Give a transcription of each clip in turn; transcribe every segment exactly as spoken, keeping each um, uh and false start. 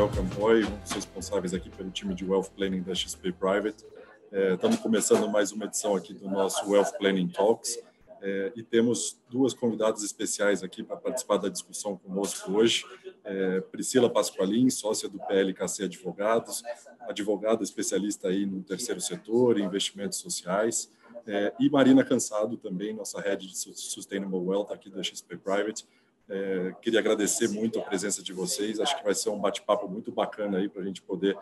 Gabriel Campoy, um dos responsáveis aqui pelo time de Wealth Planning da X P Private. É, estamos começando mais uma edição aqui do nosso Wealth Planning Talks é, e temos duas convidadas especiais aqui para participar da discussão conosco hoje. É, Priscila Pasqualin, sócia do P L K C Advogados, advogada especialista aí no terceiro setor, em investimentos sociais, é, e Marina Cansado também, nossa Head de Sustainable Wealth aqui da X P Private. É, queria agradecer muito a presença de vocês, acho que vai ser um bate-papo muito bacana aí para a gente poder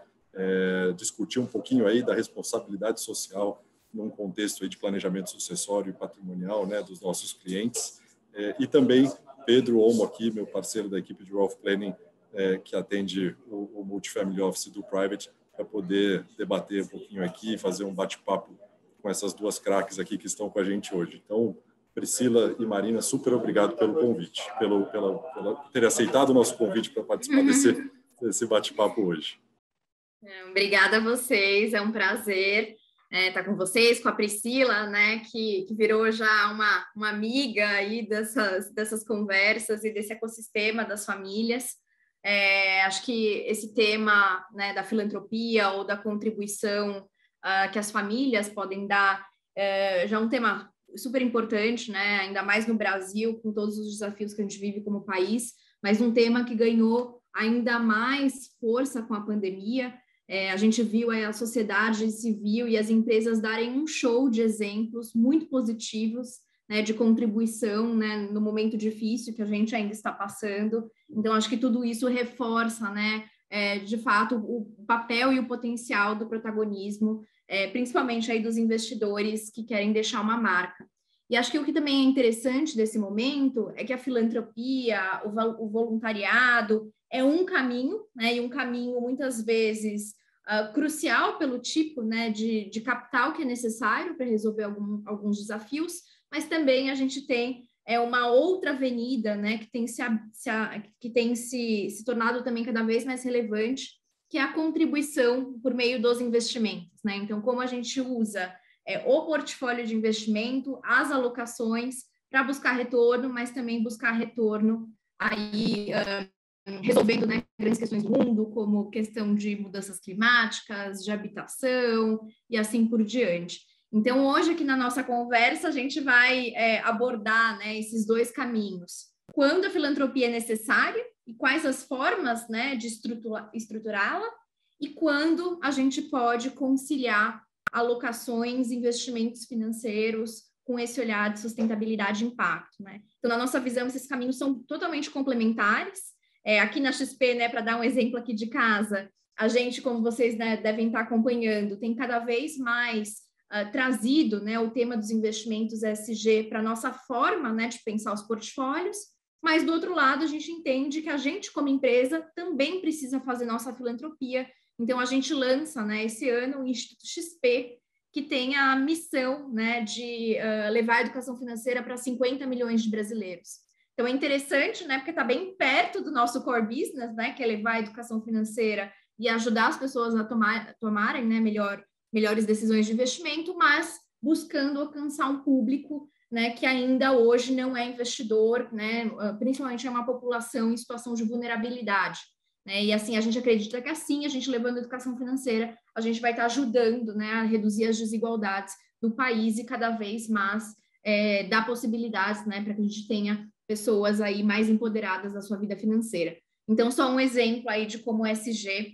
é, discutir um pouquinho aí da responsabilidade social num contexto aí de planejamento sucessório e patrimonial, né, dos nossos clientes. É, e também Pedro Olmo aqui, meu parceiro da equipe de Wealth Planning, é, que atende o, o Multifamily Office do Private, para poder debater um pouquinho aqui, fazer um bate-papo com essas duas craques aqui que estão com a gente hoje. Então, Priscila e Marina, super obrigado pelo convite, pelo, pela, pela ter aceitado o nosso convite para participar desse, desse bate-papo hoje. Obrigada a vocês, é um prazer é, estar com vocês, com a Priscila, né, que, que virou já uma, uma amiga aí dessas, dessas conversas e desse ecossistema das famílias. É, acho que esse tema, né, da filantropia ou da contribuição uh, que as famílias podem dar é, já é um tema super importante, né? Ainda mais no Brasil, com todos os desafios que a gente vive como país, mas um tema que ganhou ainda mais força com a pandemia. É, a gente viu aí a sociedade civil e as empresas darem um show de exemplos muito positivos, né, de contribuição, né, no momento difícil que a gente ainda está passando. Então, acho que tudo isso reforça, né, é, de fato, o papel e o potencial do protagonismo, É, principalmente aí dos investidores que querem deixar uma marca. E acho que o que também é interessante desse momento é que a filantropia, o, o voluntariado é um caminho, né, e um caminho muitas vezes uh, crucial pelo tipo, né, de, de capital que é necessário para resolver algum, alguns desafios, mas também a gente tem é, uma outra avenida, né, que tem, se, se, que tem se, se tornado também cada vez mais relevante, que é a contribuição por meio dos investimentos, né? Então, como a gente usa é, o portfólio de investimento, as alocações para buscar retorno, mas também buscar retorno aí uh, resolvendo, né, grandes questões do mundo, como questão de mudanças climáticas, de habitação e assim por diante. Então, hoje aqui na nossa conversa, a gente vai é, abordar, né, esses dois caminhos. Quando a filantropia é necessária e quais as formas, né, de estruturá-la, e quando a gente pode conciliar alocações, investimentos financeiros com esse olhar de sustentabilidade e impacto, né? Então, na nossa visão, esses caminhos são totalmente complementares. É, aqui na X P, né, para dar um exemplo aqui de casa, a gente, como vocês, né, devem estar acompanhando, tem cada vez mais uh, trazido, né, o tema dos investimentos E S G para a nossa forma, né, de pensar os portfólios. Mas, do outro lado, a gente entende que a gente, como empresa, também precisa fazer nossa filantropia. Então, a gente lança, né, esse ano o Instituto X P, que tem a missão, né, de uh, levar a educação financeira para cinquenta milhões de brasileiros. Então, é interessante, né, porque está bem perto do nosso core business, né, que é levar a educação financeira e ajudar as pessoas a tomar, tomarem, né, melhor, melhores decisões de investimento, mas buscando alcançar um público, né, que ainda hoje não é investidor, né, principalmente é uma população em situação de vulnerabilidade, né, e assim a gente acredita que assim, a gente levando a educação financeira, a gente vai estar ajudando, né, a reduzir as desigualdades do país e cada vez mais é, dar possibilidades, né, para que a gente tenha pessoas aí mais empoderadas da sua vida financeira. Então, só um exemplo aí de como E S G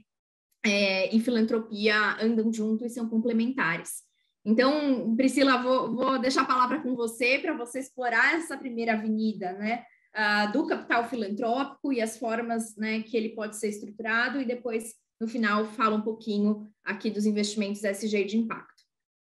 é, e filantropia andam juntos e são complementares. Então, Priscila, vou, vou deixar a palavra com você para você explorar essa primeira avenida, né, uh, do capital filantrópico e as formas, né, que ele pode ser estruturado, e depois, no final, fala um pouquinho aqui dos investimentos E S G de impacto.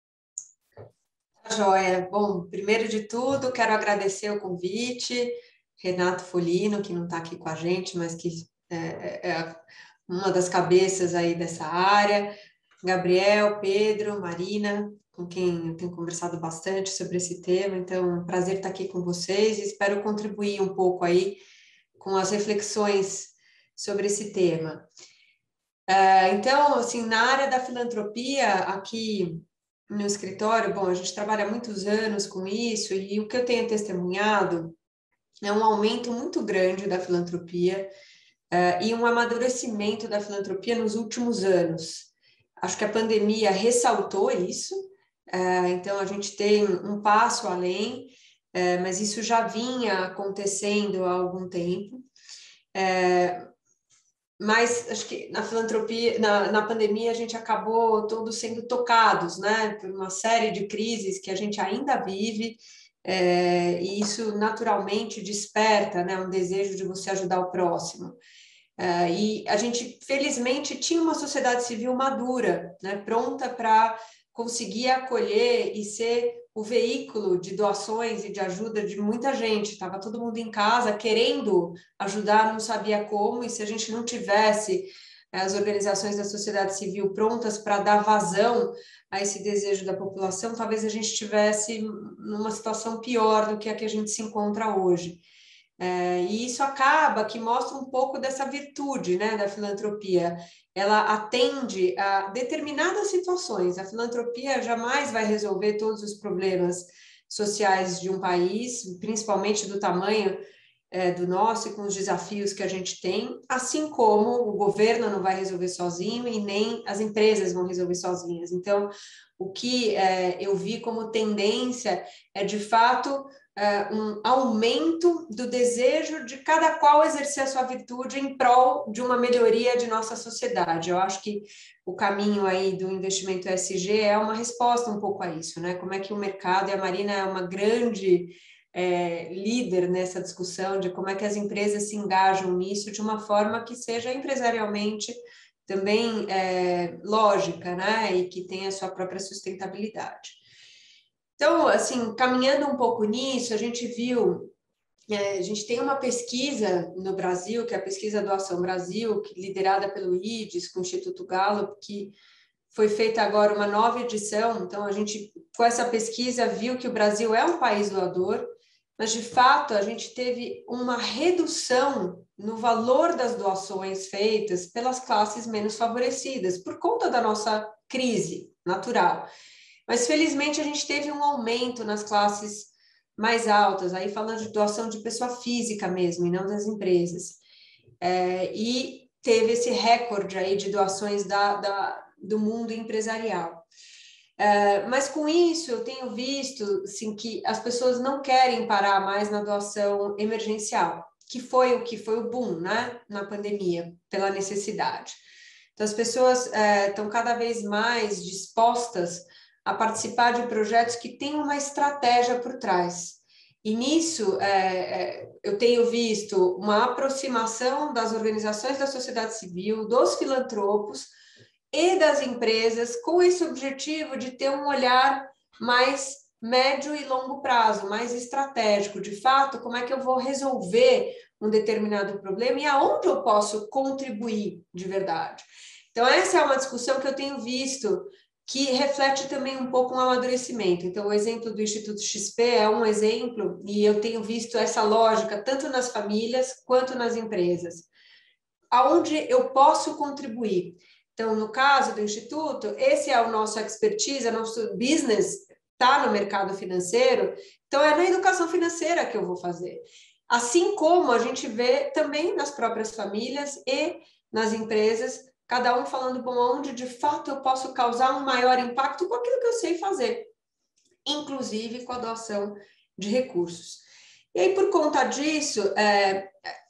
Joia. Bom, primeiro de tudo, quero agradecer o convite, Renato Folino, que não está aqui com a gente, mas que é, é uma das cabeças aí dessa área, Gabriel, Pedro, Marina, com quem eu tenho conversado bastante sobre esse tema, então é um prazer estar aqui com vocês e espero contribuir um pouco aí com as reflexões sobre esse tema. Uh, então, assim, na área da filantropia, aqui no escritório, bom, a gente trabalha há muitos anos com isso, e o que eu tenho testemunhado é um aumento muito grande da filantropia, uh, e um amadurecimento da filantropia nos últimos anos. Acho que a pandemia ressaltou isso, uh, então a gente tem um passo além, uh, mas isso já vinha acontecendo há algum tempo. Uh, Mas acho que na filantropia, na, na pandemia, a gente acabou todos sendo tocados, né, por uma série de crises que a gente ainda vive, é, e isso naturalmente desperta, né, um desejo de você ajudar o próximo. É, e a gente, felizmente, tinha uma sociedade civil madura, né, pronta para conseguir acolher e ser o veículo de doações e de ajuda de muita gente. Estava todo mundo em casa querendo ajudar, não sabia como, e se a gente não tivesse as organizações da sociedade civil prontas para dar vazão a esse desejo da população, talvez a gente estivesse numa situação pior do que a que a gente se encontra hoje. É, e isso acaba que mostra um pouco dessa virtude, né, da filantropia. Ela atende a determinadas situações. A filantropia jamais vai resolver todos os problemas sociais de um país, principalmente do tamanho é, do nosso e com os desafios que a gente tem, assim como o governo não vai resolver sozinho e nem as empresas vão resolver sozinhas. Então, o que é, eu vi como tendência é, de fato, Uh, um aumento do desejo de cada qual exercer a sua virtude em prol de uma melhoria de nossa sociedade. Eu acho que o caminho aí do investimento E S G é uma resposta um pouco a isso, né? Como é que o mercado, e a Marina é uma grande é, líder nessa discussão de como é que as empresas se engajam nisso de uma forma que seja empresarialmente também é, lógica, né? E que tenha a sua própria sustentabilidade. Então, assim, caminhando um pouco nisso, a gente viu, é, a gente tem uma pesquisa no Brasil, que é a Pesquisa Doação Brasil, que, liderada pelo I D E S, com o Instituto Gallup, que foi feita agora uma nova edição. Então, a gente, com essa pesquisa, viu que o Brasil é um país doador, mas, de fato, a gente teve uma redução no valor das doações feitas pelas classes menos favorecidas, por conta da nossa crise natural. Mas, felizmente, a gente teve um aumento nas classes mais altas, aí falando de doação de pessoa física mesmo, e não das empresas. É, e teve esse recorde aí de doações da, da, do mundo empresarial. É, mas, com isso, eu tenho visto assim, que as pessoas não querem parar mais na doação emergencial, que foi o que foi o boom, né, na pandemia, pela necessidade. Então, as pessoas é, estão cada vez mais dispostas a participar de projetos que têm uma estratégia por trás. E nisso, é, é, eu tenho visto uma aproximação das organizações da sociedade civil, dos filantropos e das empresas, com esse objetivo de ter um olhar mais médio e longo prazo, mais estratégico. De fato, como é que eu vou resolver um determinado problema e aonde eu posso contribuir de verdade. Então, essa é uma discussão que eu tenho visto que reflete também um pouco um amadurecimento. Então, o exemplo do Instituto X P é um exemplo, e eu tenho visto essa lógica tanto nas famílias quanto nas empresas. Aonde eu posso contribuir? Então, no caso do Instituto, esse é o nosso expertise, o nosso business está no mercado financeiro, então é na educação financeira que eu vou fazer. Assim como a gente vê também nas próprias famílias e nas empresas, cada um falando, bom, onde de fato eu posso causar um maior impacto com aquilo que eu sei fazer, inclusive com a doação de recursos. E aí, por conta disso, é,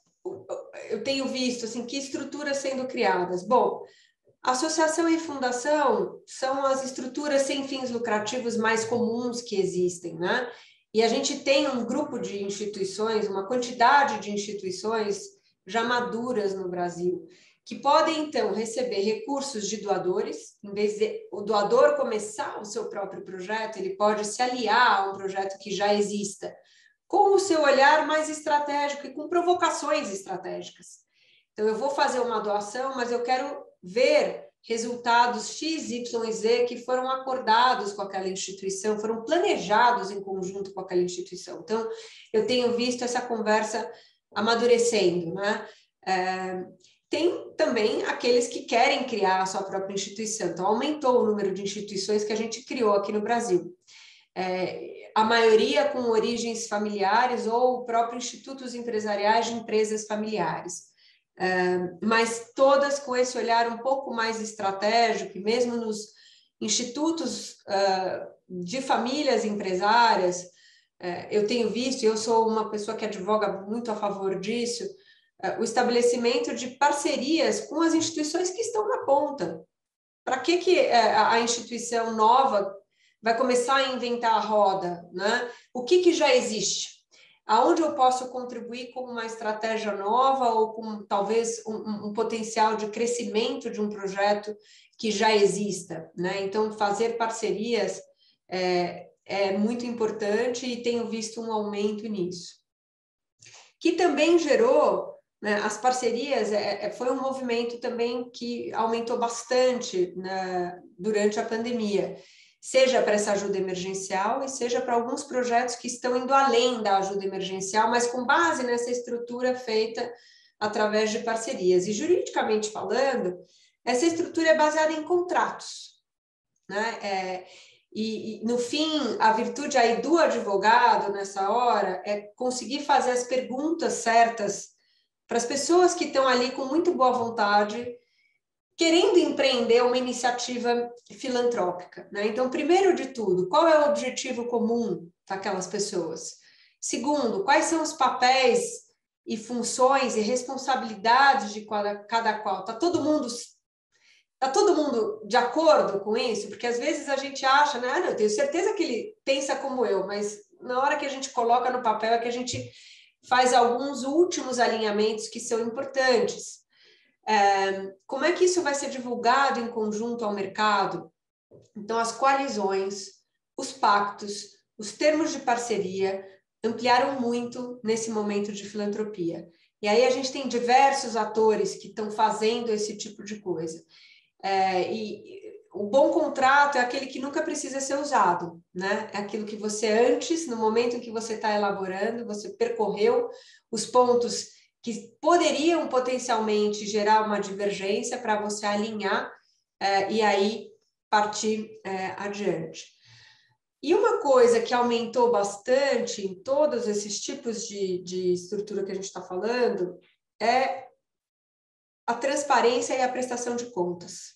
eu tenho visto assim, que estruturas sendo criadas. Bom, associação e fundação são as estruturas sem fins lucrativos mais comuns que existem, né? E a gente tem um grupo de instituições, uma quantidade de instituições já maduras no Brasil, que podem, então, receber recursos de doadores. Em vez de o doador começar o seu próprio projeto, ele pode se aliar a um projeto que já exista, com o seu olhar mais estratégico e com provocações estratégicas. Então, eu vou fazer uma doação, mas eu quero ver resultados X, Y e Z que foram acordados com aquela instituição, foram planejados em conjunto com aquela instituição. Então, eu tenho visto essa conversa amadurecendo, né? É, tem também aqueles que querem criar a sua própria instituição. Então, aumentou o número de instituições que a gente criou aqui no Brasil. É, a maioria com origens familiares ou próprios institutos empresariais de empresas familiares. mas todas com esse olhar um pouco mais estratégico, e mesmo nos institutos de famílias empresárias, eu tenho visto, e eu sou uma pessoa que advoga muito a favor disso, o estabelecimento de parcerias com as instituições que estão na ponta. Para que, que a instituição nova vai começar a inventar a roda, né? O que, que já existe? Aonde eu posso contribuir com uma estratégia nova ou com talvez um, um potencial de crescimento de um projeto que já exista, né? Então, fazer parcerias é, é muito importante e tenho visto um aumento nisso. Que também gerou, né, as parcerias, é, foi um movimento também que aumentou bastante, né, durante a pandemia, seja para essa ajuda emergencial e seja para alguns projetos que estão indo além da ajuda emergencial, mas com base nessa estrutura feita através de parcerias. E juridicamente falando, essa estrutura é baseada em contratos, né? É, e, e, no fim, a virtude aí do advogado, nessa hora, é conseguir fazer as perguntas certas para as pessoas que estão ali com muito boa vontade, querendo empreender uma iniciativa filantrópica, né? Então, primeiro de tudo, qual é o objetivo comum daquelas pessoas? Segundo, quais são os papéis e funções e responsabilidades de cada, cada qual? Está todo mundo... Está todo mundo de acordo com isso? Porque às vezes a gente acha, né? Ah, não, eu tenho certeza que ele pensa como eu, mas na hora que a gente coloca no papel é que a gente faz alguns últimos alinhamentos que são importantes. É, como é que isso vai ser divulgado em conjunto ao mercado? Então, as coalizões, os pactos, os termos de parceria ampliaram muito nesse momento de filantropia. E aí a gente tem diversos atores que estão fazendo esse tipo de coisa. É, e o bom contrato é aquele que nunca precisa ser usado, né? É aquilo que você antes, no momento em que você está elaborando, você percorreu os pontos que poderiam potencialmente gerar uma divergência para você alinhar é, e aí partir é, adiante. E uma coisa que aumentou bastante em todos esses tipos de, de estrutura que a gente está falando é a transparência e a prestação de contas,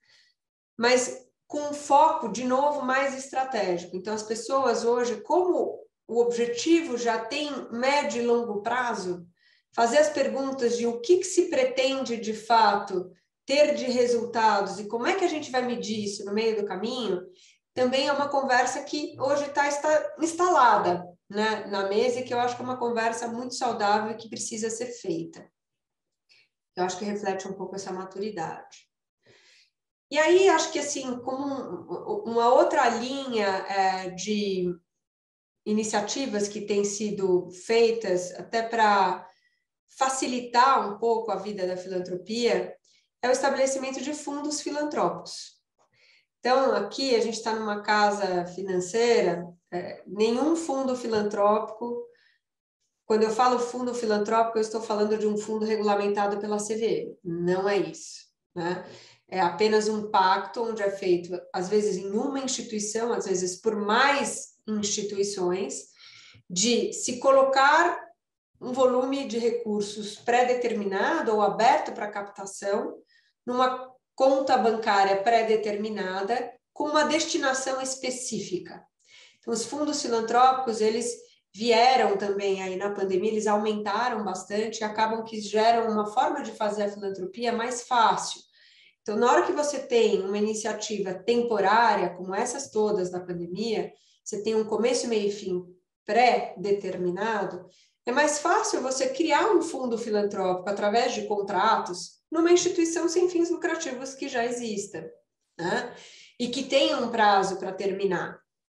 mas com um foco, de novo, mais estratégico. Então, as pessoas hoje, como o objetivo já tem médio e longo prazo, fazer as perguntas de o que, que se pretende, de fato, ter de resultados e como é que a gente vai medir isso no meio do caminho, também é uma conversa que hoje está instalada, né, na mesa e que eu acho que é uma conversa muito saudável e que precisa ser feita. Eu acho que reflete um pouco essa maturidade. E aí, acho que, assim, como um, uma outra linha é, de iniciativas que têm sido feitas até para facilitar um pouco a vida da filantropia é o estabelecimento de fundos filantrópicos. Então, aqui a gente está numa casa financeira, é, nenhum fundo filantrópico. Quando eu falo fundo filantrópico, eu estou falando de um fundo regulamentado pela C V M. Não é isso, né? É apenas um pacto onde é feito, às vezes, em uma instituição, às vezes por mais instituições, de se colocar um volume de recursos pré-determinado ou aberto para captação numa conta bancária pré-determinada com uma destinação específica. Então, os fundos filantrópicos, eles vieram também aí na pandemia, eles aumentaram bastante e acabam que geram uma forma de fazer a filantropia mais fácil. Então, na hora que você tem uma iniciativa temporária, como essas todas da pandemia, você tem um começo, meio e fim pré-determinado, é mais fácil você criar um fundo filantrópico através de contratos numa instituição sem fins lucrativos que já exista, né? E que tenha um prazo para terminar.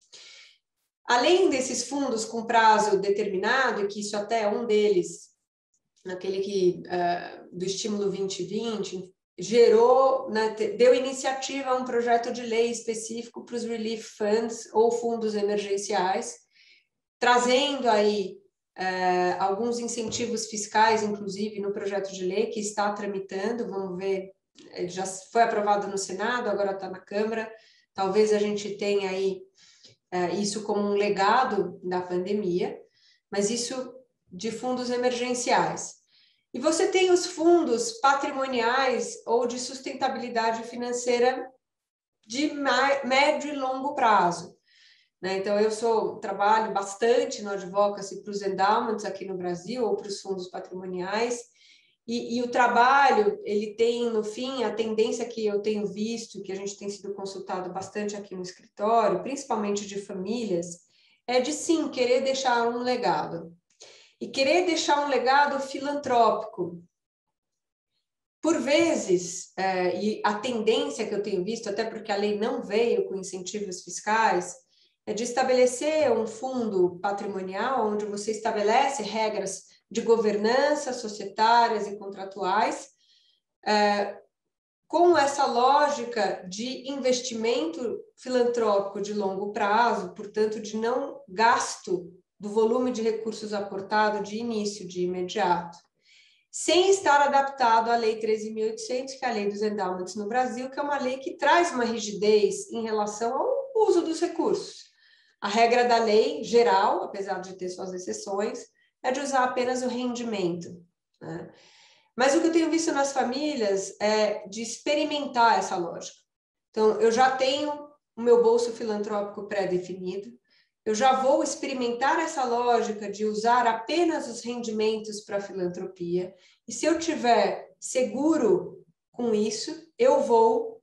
Além desses fundos com prazo determinado, e que isso até é um deles, aquele que, uh, do Estímulo vinte vinte, gerou, né, deu iniciativa a um projeto de lei específico para os relief funds ou fundos emergenciais, trazendo aí uh, alguns incentivos fiscais, inclusive no projeto de lei que está tramitando, vamos ver, já foi aprovado no Senado, agora está na Câmara, talvez a gente tenha aí uh, isso como um legado da pandemia, mas isso de fundos emergenciais. E você tem os fundos patrimoniais ou de sustentabilidade financeira de médio e longo prazo. Né? Então, eu sou, trabalho bastante no advocacy para os endowments aqui no Brasil, ou para os fundos patrimoniais, e, e o trabalho, ele tem, no fim, a tendência que eu tenho visto, que a gente tem sido consultado bastante aqui no escritório, principalmente de famílias, é de, sim, querer deixar um legado. E querer deixar um legado filantrópico. Por vezes, é, e a tendência que eu tenho visto, até porque a lei não veio com incentivos fiscais, é de estabelecer um fundo patrimonial onde você estabelece regras de governança societárias e contratuais, é, com essa lógica de investimento filantrópico de longo prazo, portanto, de não gasto do volume de recursos aportado de início, de imediato, sem estar adaptado à Lei treze mil e oitocentos, que é a Lei dos Endowments no Brasil, que é uma lei que traz uma rigidez em relação ao uso dos recursos. A regra da lei geral, apesar de ter suas exceções, é de usar apenas o rendimento, né? Mas o que eu tenho visto nas famílias é de experimentar essa lógica. Então, eu já tenho o meu bolso filantrópico pré-definido, eu já vou experimentar essa lógica de usar apenas os rendimentos para filantropia, e se eu tiver seguro com isso, eu vou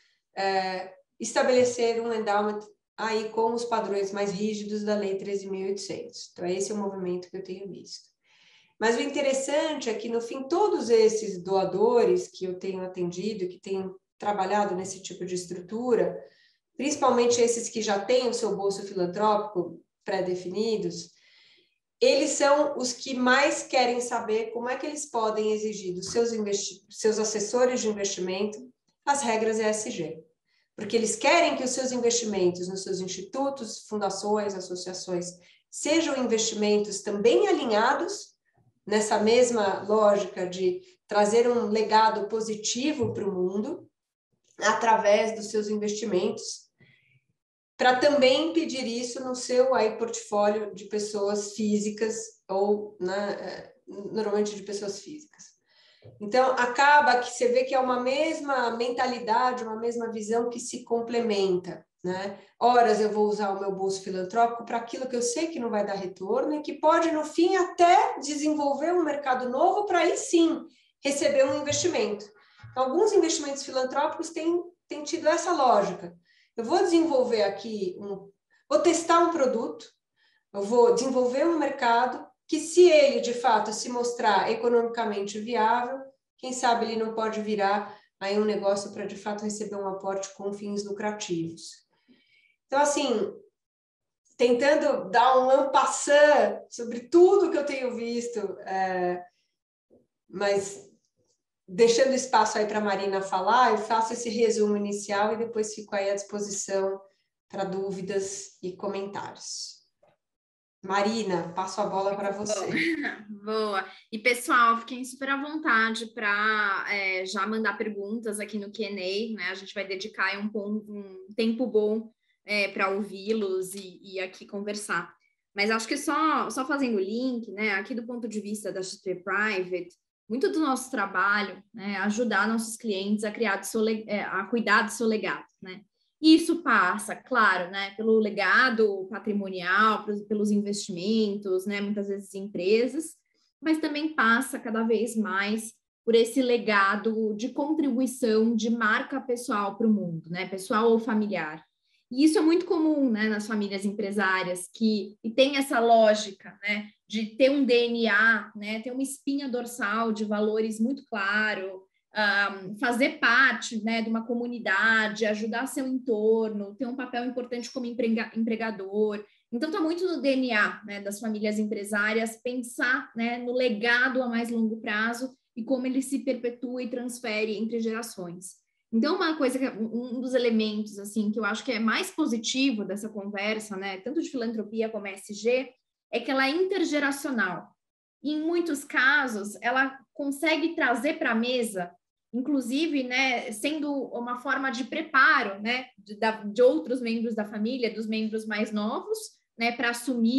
é, estabelecer um endowment aí com os padrões mais rígidos da Lei treze mil e oitocentos. Então, esse é o movimento que eu tenho visto. Mas o interessante é que, no fim, todos esses doadores que eu tenho atendido, que tenho trabalhado nesse tipo de estrutura, principalmente esses que já têm o seu bolso filantrópico pré-definidos, eles são os que mais querem saber como é que eles podem exigir dos seus, seus assessores de investimento as regras E S G. Porque eles querem que os seus investimentos nos seus institutos, fundações, associações, sejam investimentos também alinhados nessa mesma lógica de trazer um legado positivo para o mundo, através dos seus investimentos, para também pedir isso no seu aí, portfólio de pessoas físicas, ou né, normalmente de pessoas físicas. Então, acaba que você vê que é uma mesma mentalidade, uma mesma visão que se complementa, né? Horas eu vou usar o meu bolso filantrópico para aquilo que eu sei que não vai dar retorno e que pode, no fim, até desenvolver um mercado novo para aí sim receber um investimento. Então, alguns investimentos filantrópicos têm, têm tido essa lógica. Eu vou desenvolver aqui, um, vou testar um produto, eu vou desenvolver um mercado que, se ele, de fato, se mostrar economicamente viável, quem sabe ele não pode virar aí um negócio para, de fato, receber um aporte com fins lucrativos. Então, assim, tentando dar um en passant sobre tudo que eu tenho visto, é, mas deixando espaço aí para a Marina falar, eu faço esse resumo inicial e depois fico aí à disposição para dúvidas e comentários. Marina, passo a bola para você. Boa. E, pessoal, fiquem super à vontade para é, já mandar perguntas aqui no Q and A, né? A gente vai dedicar um, um tempo bom é, para ouvi-los e, e aqui conversar. Mas acho que só, só fazendo o link, né? Aqui do ponto de vista da X P Private, muito do nosso trabalho, né, é ajudar nossos clientes a criar do seu, a cuidar do seu legado, né? E isso passa, claro, né, pelo legado patrimonial, pelos investimentos, né, muitas vezes empresas, mas também passa cada vez mais por esse legado de contribuição de marca pessoal para o mundo, né, pessoal ou familiar. E isso é muito comum, né, nas famílias empresárias, que e tem essa lógica, né, de ter um D N A, né, ter uma espinha dorsal de valores muito claro, um, fazer parte, né, de uma comunidade, ajudar seu entorno, ter um papel importante como emprega, empregador. Então, está muito no D N A, né, das famílias empresárias pensar, né, no legado a mais longo prazo e como ele se perpetua e transfere entre gerações. Então, uma coisa, que, um dos elementos, assim, que eu acho que é mais positivo dessa conversa, né, tanto de filantropia como E S G, é que ela é intergeracional. E, em muitos casos, ela consegue trazer para a mesa, inclusive, né, sendo uma forma de preparo, né, de, de outros membros da família, dos membros mais novos, né, para assumir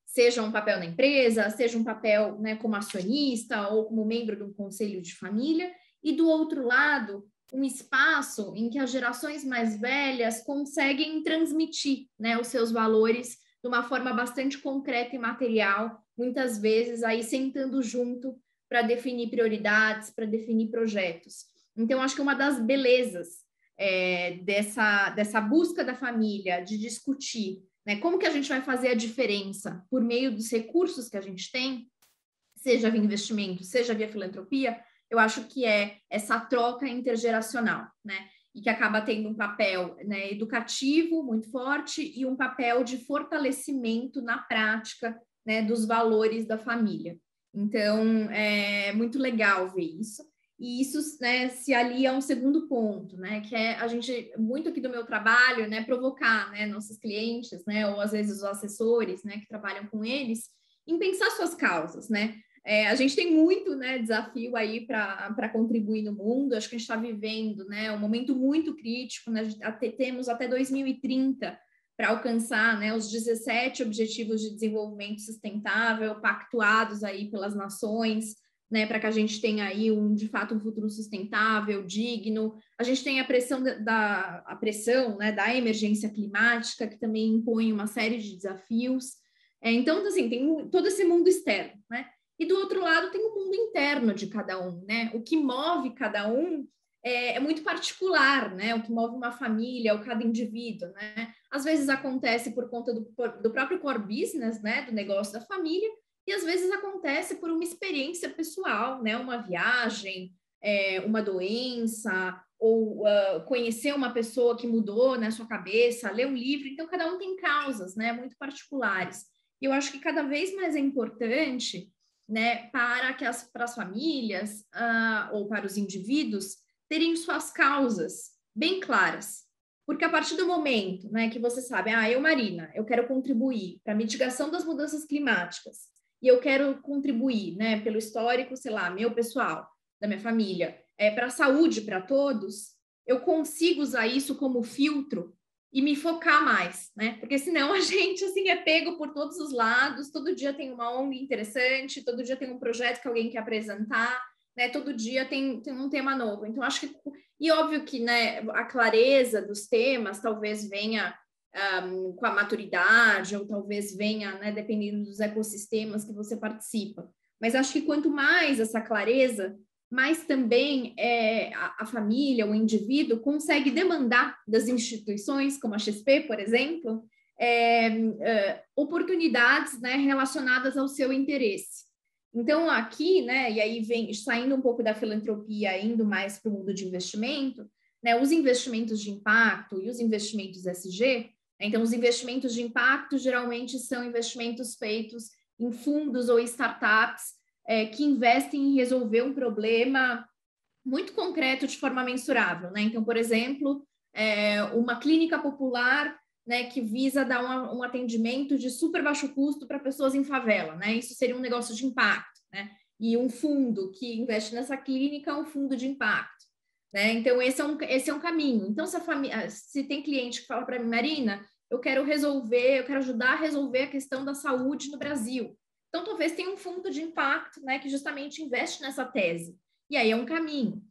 seja um papel na empresa, seja um papel, né, como acionista ou como membro de um conselho de família, e do outro lado, um espaço em que as gerações mais velhas conseguem transmitir, né, os seus valores de uma forma bastante concreta e material, muitas vezes aí sentando junto para definir prioridades, para definir projetos. Então, acho que uma das belezas é, dessa, dessa busca da família de discutir, né, como que a gente vai fazer a diferença por meio dos recursos que a gente tem, seja via investimento, seja via filantropia, eu acho que é essa troca intergeracional, né? E que acaba tendo um papel, né, educativo muito forte e um papel de fortalecimento na prática, né, dos valores da família. Então, é muito legal ver isso. E isso, né, se alia a um segundo ponto, né, que é a gente, muito aqui do meu trabalho, né, provocar, né, nossos clientes, né, ou às vezes os assessores, né, que trabalham com eles, em pensar suas causas, né. É, a gente tem muito, né, desafio aí para contribuir no mundo. Acho que a gente está vivendo, né, um momento muito crítico, né, até, temos até dois mil e trinta para alcançar, né, os dezessete Objetivos de Desenvolvimento Sustentável pactuados aí pelas nações, né, para que a gente tenha aí, um, de fato, um futuro sustentável, digno. A gente tem a pressão, da, a pressão, né, da emergência climática, que também impõe uma série de desafios. É, então, assim, tem todo esse mundo externo, né? E do outro lado tem o mundo interno de cada um, né? O que move cada um é, é muito particular, né? O que move uma família, ou cada indivíduo, né? Às vezes acontece por conta do, do próprio core business, né? Do negócio da família, e às vezes acontece por uma experiência pessoal, né? Uma viagem, é, uma doença, ou uh, conhecer uma pessoa que mudou na sua cabeça, ler um livro. Então, cada um tem causas, né? Muito particulares. E eu acho que cada vez mais é importante, né, para que as, para as famílias uh, ou para os indivíduos terem suas causas bem claras. Porque a partir do momento, né, que você sabe, ah, eu, Marina, eu quero contribuir para a mitigação das mudanças climáticas, e eu quero contribuir, né, pelo histórico, sei lá, meu pessoal, da minha família, é, para a saúde para todos, eu consigo usar isso como filtro e me focar mais, né? Porque senão a gente, assim, é pego por todos os lados, todo dia tem uma O N G interessante, todo dia tem um projeto que alguém quer apresentar, né? Todo dia tem, tem um tema novo. Então, acho que... E óbvio que, né, a clareza dos temas talvez venha um, com a maturidade, ou talvez venha, né, dependendo dos ecossistemas que você participa. Mas acho que quanto mais essa clareza, mas também é, a, a família, o indivíduo, consegue demandar das instituições, como a X P, por exemplo, é, é, oportunidades, né, relacionadas ao seu interesse. Então, aqui, né, e aí vem, saindo um pouco da filantropia, indo mais para o mundo de investimento, né, os investimentos de impacto e os investimentos E S G, então, os investimentos de impacto geralmente são investimentos feitos em fundos ou startups, É, que investem em resolver um problema muito concreto de forma mensurável, né? Então, por exemplo, é, uma clínica popular, né, que visa dar um, um atendimento de super baixo custo para pessoas em favela, né? Isso seria um negócio de impacto, né? E um fundo que investe nessa clínica é um fundo de impacto, né? Então, esse é um, esse é um caminho. Então, se, a família, se tem cliente que fala para mim, Marina, eu quero resolver, eu quero ajudar a resolver a questão da saúde no Brasil. Então, talvez tenha um fundo de impacto, né, que justamente investe nessa tese. E aí é um caminho.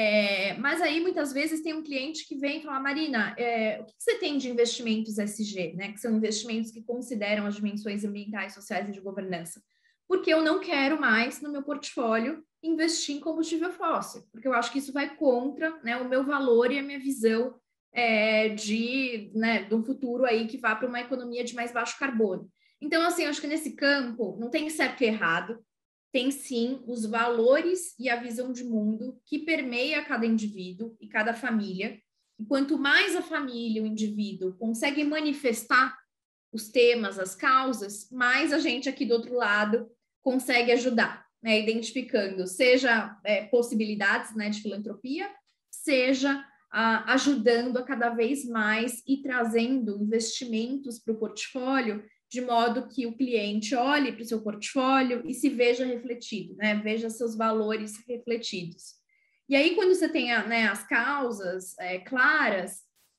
É, mas aí, muitas vezes, tem um cliente que vem e fala, Marina, é, o que você tem de investimentos E S G, né, que são investimentos que consideram as dimensões ambientais, sociais e de governança? Porque eu não quero mais, no meu portfólio, investir em combustível fóssil, porque eu acho que isso vai contra, né, o meu valor e a minha visão é, de, né, de um futuro aí que vá para uma economia de mais baixo carbono. Então, assim, eu acho que nesse campo não tem certo e errado, tem sim os valores e a visão de mundo que permeia cada indivíduo e cada família. E quanto mais a família, o indivíduo, consegue manifestar os temas, as causas, mais a gente aqui do outro lado consegue ajudar, né? Identificando, seja é, possibilidades, né, de filantropia, seja ah, ajudando a cada vez mais e trazendo investimentos para o portfólio, de modo que o cliente olhe para o seu portfólio e se veja refletido, né? Veja seus valores refletidos. E aí, quando você tem, né, as causas é, claras,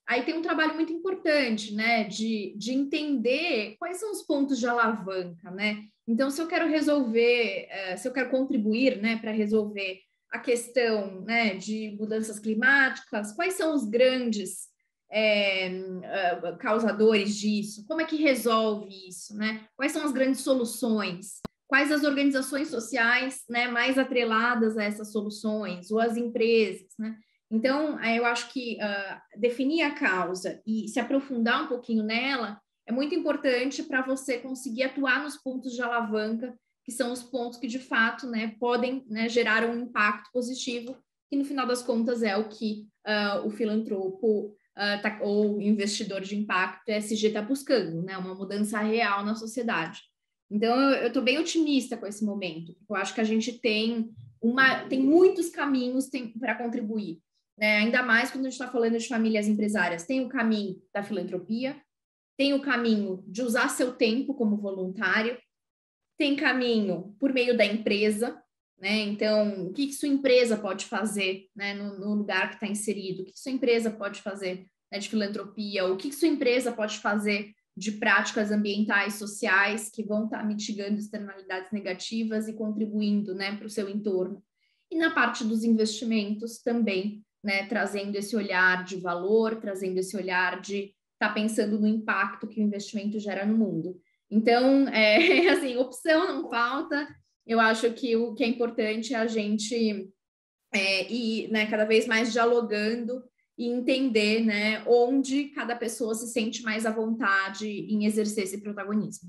aí tem um trabalho muito importante, né, de, de entender quais são os pontos de alavanca, né? Então, se eu quero resolver, se eu quero contribuir, né, para resolver a questão, né, de mudanças climáticas, quais são os grandes é, causadores disso? Como é que resolve isso, né? Quais são as grandes soluções? Quais as organizações sociais, né, mais atreladas a essas soluções, ou as empresas, né? Então, eu acho que uh, definir a causa e se aprofundar um pouquinho nela é muito importante para você conseguir atuar nos pontos de alavanca, que são os pontos que, de fato, né, podem, né, gerar um impacto positivo, que, no final das contas, é o que uh, o filantropo uh, tá, ou investidor de impacto E S G está buscando, né, uma mudança real na sociedade. Então, eu estou bem otimista com esse momento, porque eu acho que a gente tem, uma, tem muitos caminhos para contribuir, né? Ainda mais quando a gente está falando de famílias empresárias. Tem o caminho da filantropia, tem o caminho de usar seu tempo como voluntário, tem caminho por meio da empresa, né? Então, o que, que sua empresa pode fazer, né, no, no lugar que está inserido? O que, que sua empresa pode fazer, né, de filantropia? O que, que sua empresa pode fazer de práticas ambientais, sociais, que vão estar mitigando externalidades negativas e contribuindo, né, para o seu entorno? E na parte dos investimentos também, né, trazendo esse olhar de valor, trazendo esse olhar de estar tá pensando no impacto que o investimento gera no mundo. Então, é, assim, opção não falta. Eu acho que o que é importante é a gente é, ir, né, cada vez mais dialogando e entender, né, onde cada pessoa se sente mais à vontade em exercer esse protagonismo.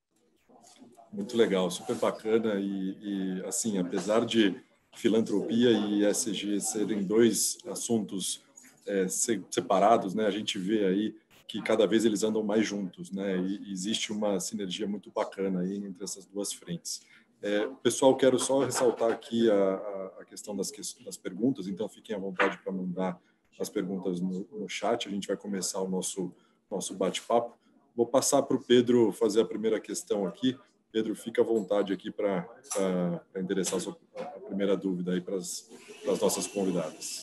Muito legal, super bacana e, e assim, apesar de filantropia e E S G serem dois assuntos é, separados, né, a gente vê aí que cada vez eles andam mais juntos, né, e existe uma sinergia muito bacana aí entre essas duas frentes. É, pessoal, quero só ressaltar aqui a, a questão das, das perguntas, então fiquem à vontade para mandar as perguntas no, no chat, a gente vai começar o nosso, nosso bate-papo. Vou passar para o Pedro fazer a primeira questão aqui. Pedro, fica à vontade aqui para endereçar a, sua, a primeira dúvida aí para as nossas convidadas.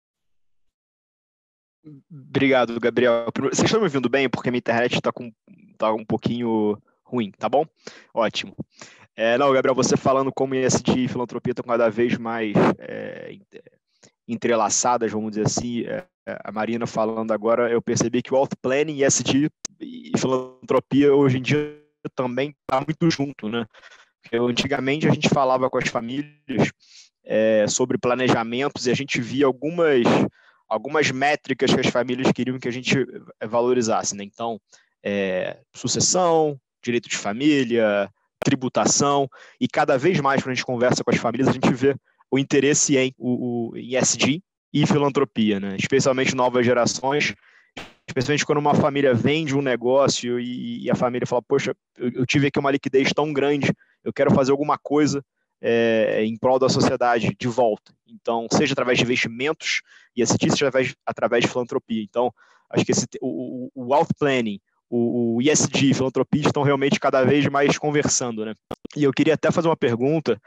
Obrigado, Gabriel. Vocês estão me ouvindo bem? Porque a minha internet está tá um pouquinho ruim, tá bom? Ótimo. É, não, Gabriel, você falando como E S G e filantropia estão cada vez mais é, entrelaçadas, vamos dizer assim, é, a Marina falando agora, eu percebi que o Wealth Planning, E S G e filantropia hoje em dia também está muito junto, né? Porque antigamente a gente falava com as famílias é, sobre planejamentos e a gente via algumas, algumas métricas que as famílias queriam que a gente valorizasse, né? Então, é, sucessão, direito de família, tributação, e cada vez mais quando a gente conversa com as famílias, a gente vê o interesse em o, o E S G e filantropia, né? Especialmente novas gerações, especialmente quando uma família vende um negócio e, e a família fala, poxa, eu, eu tive aqui uma liquidez tão grande, eu quero fazer alguma coisa é, em prol da sociedade de volta. Então, seja através de investimentos e S G, seja através, através de filantropia. Então, acho que esse, o, o, o Wealth Planning, o, o E S G e filantropia estão realmente cada vez mais conversando, né? E eu queria até fazer uma pergunta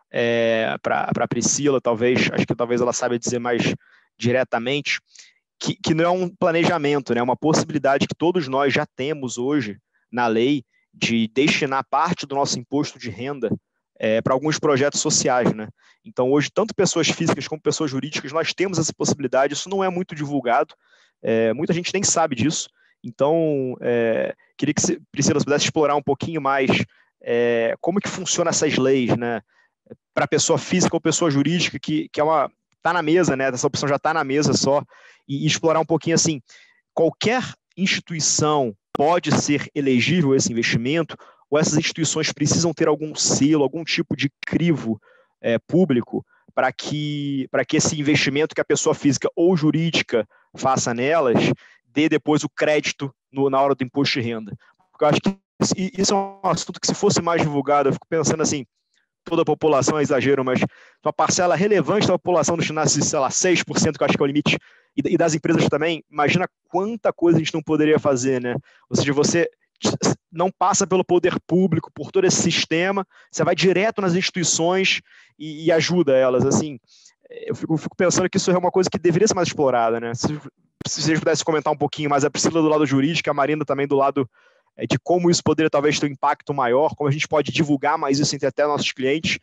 é, para a Priscila, talvez, acho que talvez ela saiba dizer mais diretamente, que, que não é um planejamento, né? É uma possibilidade que todos nós já temos hoje na lei de destinar parte do nosso imposto de renda é, para alguns projetos sociais, né? Então, hoje, tanto pessoas físicas como pessoas jurídicas, nós temos essa possibilidade, isso não é muito divulgado, é, muita gente nem sabe disso. Então, é, queria que você, Priscila, você pudesse explorar um pouquinho mais é, como que funcionam essas leis, né, para pessoa física ou pessoa jurídica, que, que é uma, está na mesa, né, essa opção já está na mesa só, e, e explorar um pouquinho assim, qualquer instituição pode ser elegível a esse investimento, ou essas instituições precisam ter algum selo, algum tipo de crivo é, público para que, para que esse investimento que a pessoa física ou jurídica faça nelas dê depois o crédito no, na hora do imposto de renda. Porque eu acho que isso é um assunto que, se fosse mais divulgado, eu fico pensando assim, toda a população é exagero, mas uma parcela relevante da população destinasse, sei lá, seis por cento, que eu acho que é o limite, e, e das empresas também, imagina quanta coisa a gente não poderia fazer, né? Ou seja, você não passa pelo poder público, por todo esse sistema, você vai direto nas instituições e, e ajuda elas, assim. Eu fico, fico pensando que isso é uma coisa que deveria ser mais explorada, né? Se se vocês pudessem comentar um pouquinho mais, a Priscila do lado jurídico, a Marina também do lado é, de como isso poderia talvez ter um impacto maior, como a gente pode divulgar mais isso entre até nossos clientes.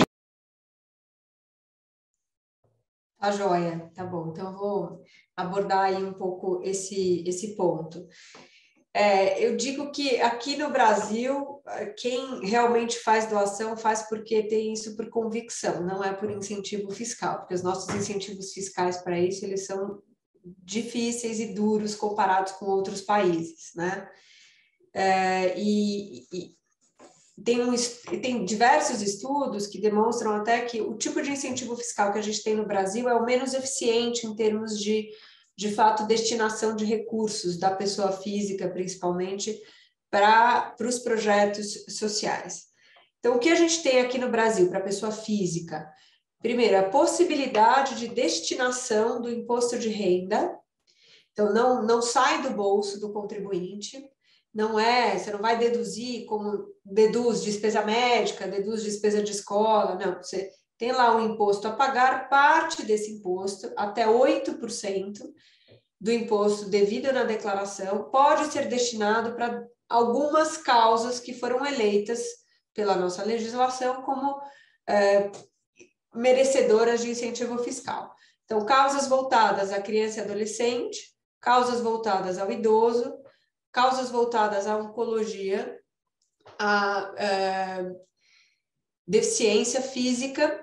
Tá joia, tá bom. Então, eu vou abordar aí um pouco esse, esse ponto. É, eu digo que aqui no Brasil, quem realmente faz doação faz porque tem isso por convicção, não é por incentivo fiscal, porque os nossos incentivos fiscais para isso, eles são difíceis e duros comparados com outros países, né? É, e, e tem, um, tem diversos estudos que demonstram até que o tipo de incentivo fiscal que a gente tem no Brasil é o menos eficiente em termos de, de fato, destinação de recursos da pessoa física, principalmente, para os projetos sociais. Então, o que a gente tem aqui no Brasil para a pessoa física? Primeiro, a possibilidade de destinação do imposto de renda. Então, não, não sai do bolso do contribuinte, não é, você não vai deduzir como deduz despesa médica, deduz despesa de escola, não, você tem lá um imposto a pagar, parte desse imposto, até oito por cento do imposto devido na declaração, pode ser destinado para algumas causas que foram eleitas pela nossa legislação como é, merecedoras de incentivo fiscal. Então, causas voltadas à criança e adolescente, causas voltadas ao idoso, causas voltadas à oncologia, à, à deficiência física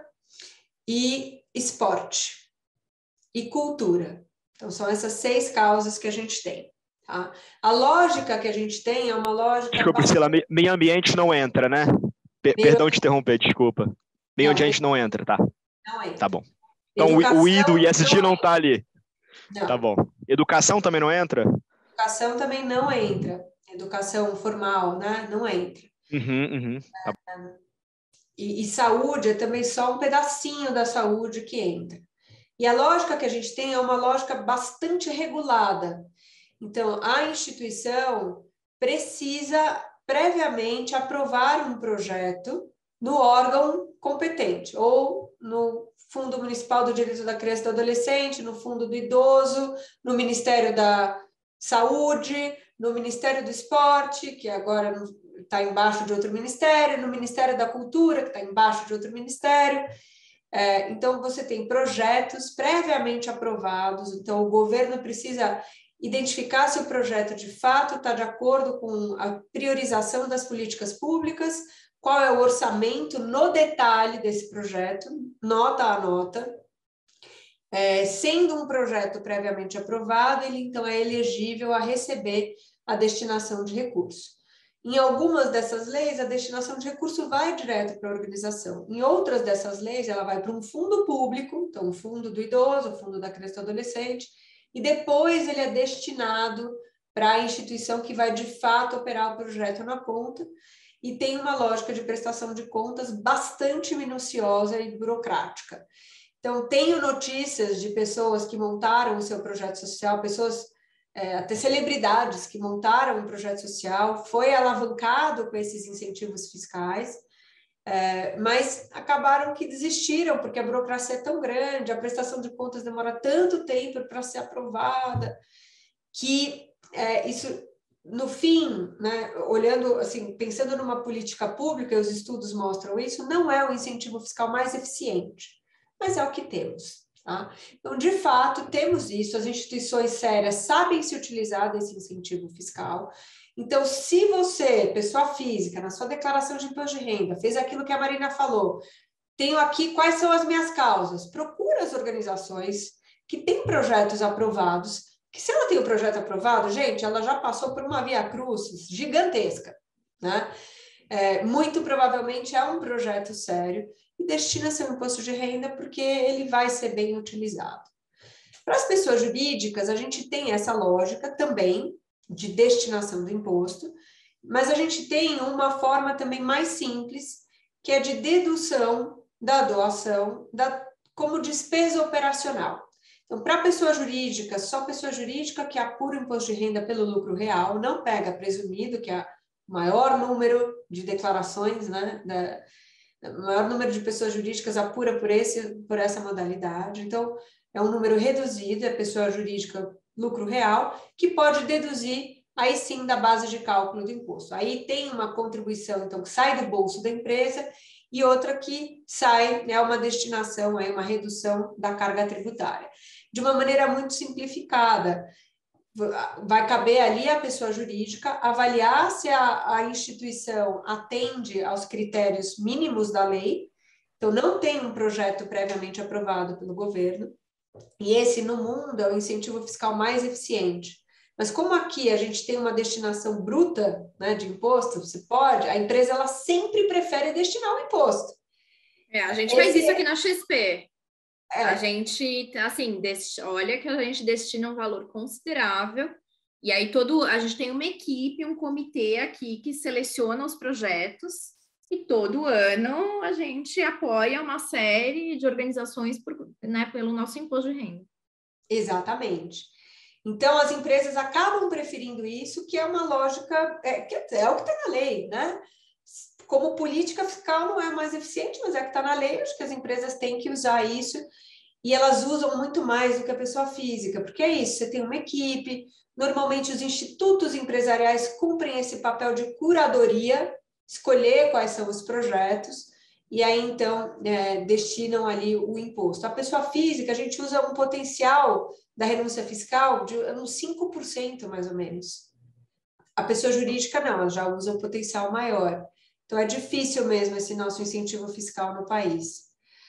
e esporte e cultura. Então, são essas seis causas que a gente tem. Tá? A lógica que a gente tem é uma lógica... Desculpa, Priscila, meio ambiente não entra, né? P- meio... Perdão te interromper, desculpa. Meio não, ambiente não entra, tá? Não entra. Tá bom. Então, Educação, o I do I S D não está ali. Não. Tá bom. Educação também não entra? Educação também não entra. Educação formal, né? Não entra. Uhum, uhum. Tá. E, e saúde é também só um pedacinho da saúde que entra. E a lógica que a gente tem é uma lógica bastante regulada. Então, a instituição precisa previamente aprovar um projeto no órgão competente, ou no Fundo Municipal do Direito da Criança e do Adolescente, no Fundo do Idoso, no Ministério da Saúde, no Ministério do Esporte, que agora está embaixo de outro ministério, no Ministério da Cultura, que está embaixo de outro ministério. É, então, você tem projetos previamente aprovados, então o governo precisa identificar se o projeto de fato está de acordo com a priorização das políticas públicas, qual é o orçamento no detalhe desse projeto, nota a nota. É, sendo um projeto previamente aprovado, ele então é elegível a receber a destinação de recurso. Em algumas dessas leis, a destinação de recurso vai direto para a organização. Em outras dessas leis, ela vai para um fundo público, então o fundo do idoso, o fundo da criança e do adolescente, e depois ele é destinado para a instituição que vai de fato operar o projeto na ponta, e tem uma lógica de prestação de contas bastante minuciosa e burocrática. Então, tenho notícias de pessoas que montaram o seu projeto social, pessoas, é, até celebridades que montaram um projeto social, foi alavancado com esses incentivos fiscais, é, mas acabaram que desistiram, porque a burocracia é tão grande, a prestação de contas demora tanto tempo para ser aprovada, que é, isso... No fim, né, olhando, assim, pensando numa política pública, e os estudos mostram isso, não é o incentivo fiscal mais eficiente, mas é o que temos. Tá? Então, de fato, temos isso, as instituições sérias sabem se utilizar desse incentivo fiscal. Então, se você, pessoa física, na sua declaração de imposto de renda, fez aquilo que a Marina falou, tenho aqui quais são as minhas causas, procura as organizações que têm projetos aprovados, que se ela tem o projeto aprovado, gente, ela já passou por uma via-crucis gigantesca, né? É, muito provavelmente é um projeto sério e destina seu imposto de renda porque ele vai ser bem utilizado. Para as pessoas jurídicas, a gente tem essa lógica também de destinação do imposto, mas a gente tem uma forma também mais simples, que é de dedução da doação da, como despesa operacional. Então, para a pessoa jurídica, só pessoa jurídica que apura o imposto de renda pelo lucro real, não pega presumido, que é o maior número de declarações, né, da, o maior número de pessoas jurídicas apura por, esse, por essa modalidade. Então, é um número reduzido, a pessoa jurídica lucro real, que pode deduzir aí sim da base de cálculo do imposto. Aí tem uma contribuição, então, que sai do bolso da empresa e outra que sai, né, uma destinação, aí, uma redução da carga tributária. De uma maneira muito simplificada, vai caber ali a pessoa jurídica avaliar se a, a instituição atende aos critérios mínimos da lei, então não tem um projeto previamente aprovado pelo governo, e esse no mundo é o incentivo fiscal mais eficiente. Mas como aqui a gente tem uma destinação bruta, né, de imposto, você pode, a empresa ela sempre prefere destinar o imposto. É, a gente esse faz isso é... aqui na X P. É. A gente, assim, dest... olha que a gente destina um valor considerável, e aí todo, a gente tem uma equipe, um comitê aqui que seleciona os projetos, e todo ano a gente apoia uma série de organizações por, né, pelo nosso imposto de renda. Exatamente. Então, as empresas acabam preferindo isso, que é uma lógica, é, que é o que está na lei, né? Como política fiscal não é mais eficiente, mas é que está na lei, acho que as empresas têm que usar isso, e elas usam muito mais do que a pessoa física, porque é isso, você tem uma equipe, normalmente os institutos empresariais cumprem esse papel de curadoria, escolher quais são os projetos, e aí, então, é, destinam ali o imposto. A pessoa física, a gente usa um potencial da renúncia fiscal de uns cinco por cento, mais ou menos. A pessoa jurídica, não, ela já usa um potencial maior. Então, é difícil mesmo esse nosso incentivo fiscal no país.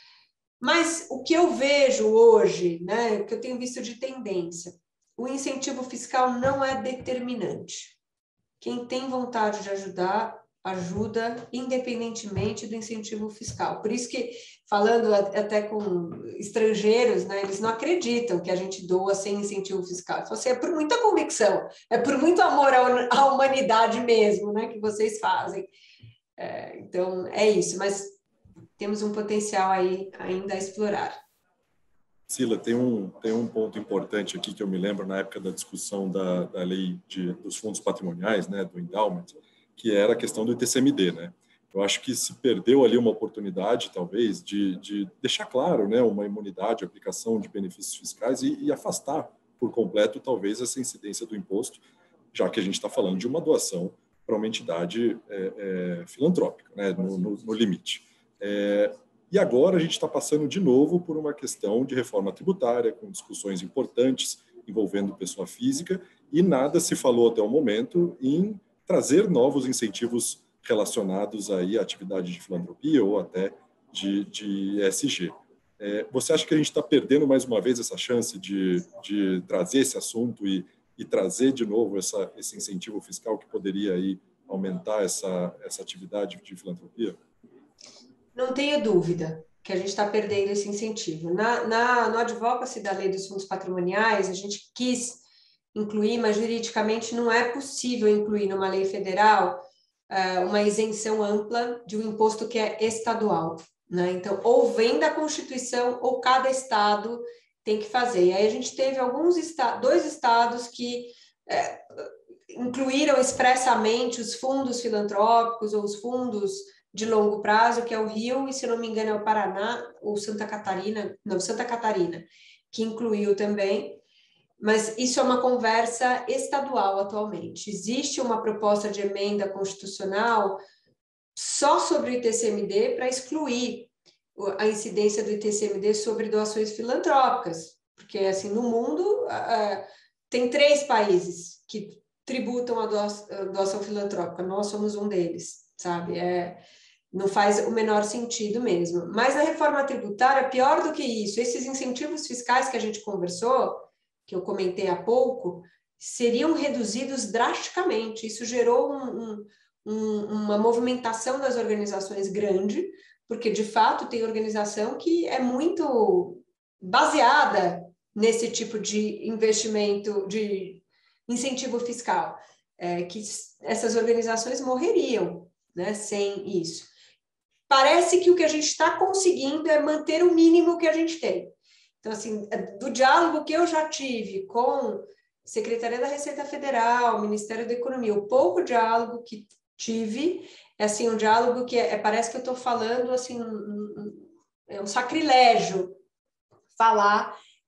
Mas o que eu vejo hoje, né, o que eu tenho visto de tendência, o incentivo fiscal não é determinante. Quem tem vontade de ajudar, ajuda independentemente do incentivo fiscal. Por isso que, falando até com estrangeiros, né, eles não acreditam que a gente doa sem incentivo fiscal. Então, assim, é por muita convicção, é por muito amor à humanidade mesmo, né, que vocês fazem. É, então, é isso, mas temos um potencial aí ainda a explorar. Sila, tem um, tem um ponto importante aqui que eu me lembro na época da discussão da, da lei de, dos fundos patrimoniais, né, do endowment, que era a questão do I T C M D, né? Eu acho que se perdeu ali uma oportunidade, talvez, de, de deixar claro, né, uma imunidade, aplicação de benefícios fiscais e, e afastar por completo, talvez, essa incidência do imposto, já que a gente está falando de uma doação para uma entidade é, é, filantrópica, né, no, no, no limite. É, e agora a gente está passando de novo por uma questão de reforma tributária, com discussões importantes envolvendo pessoa física, e nada se falou até o momento em trazer novos incentivos relacionados aí à atividade de filantropia ou até de, de E S G. É, você acha que a gente está perdendo mais uma vez essa chance de, de trazer esse assunto e, e trazer de novo essa, esse incentivo fiscal que poderia aí aumentar essa, essa atividade de filantropia? Não tenho dúvida que a gente está perdendo esse incentivo. Na, na, no advocacy da lei dos fundos patrimoniais, a gente quis incluir, mas juridicamente não é possível incluir numa lei federal uh, uma isenção ampla de um imposto que é estadual, né? Então, ou vem da Constituição ou cada estado tem que fazer. E aí a gente teve alguns estados, dois estados que uh, incluíram expressamente os fundos filantrópicos ou os fundos de longo prazo, que é o Rio, e se não me engano é o Paraná, ou Santa Catarina, não, Santa Catarina, que incluiu também, mas isso é uma conversa estadual atualmente. Existe uma proposta de emenda constitucional só sobre o I T C M D para excluir a incidência do I T C M D sobre doações filantrópicas, porque assim, no mundo uh, tem três países que tributam a doação filantrópica, nós somos um deles, sabe? É... Não faz o menor sentido mesmo. Mas na reforma tributária, pior do que isso, esses incentivos fiscais que a gente conversou, que eu comentei há pouco, seriam reduzidos drasticamente. Isso gerou um, um, uma movimentação das organizações grande, porque, de fato, tem organização que é muito baseada nesse tipo de investimento, de incentivo fiscal, é, que essas organizações morreriam, né, sem isso. Parece que o que a gente está conseguindo é manter o mínimo que a gente tem. Então, assim, do diálogo que eu já tive com Secretaria da Receita Federal, Ministério da Economia, o pouco diálogo que tive, é assim, um diálogo que é, é, parece que eu estou falando, assim, um, um, é um sacrilégio falar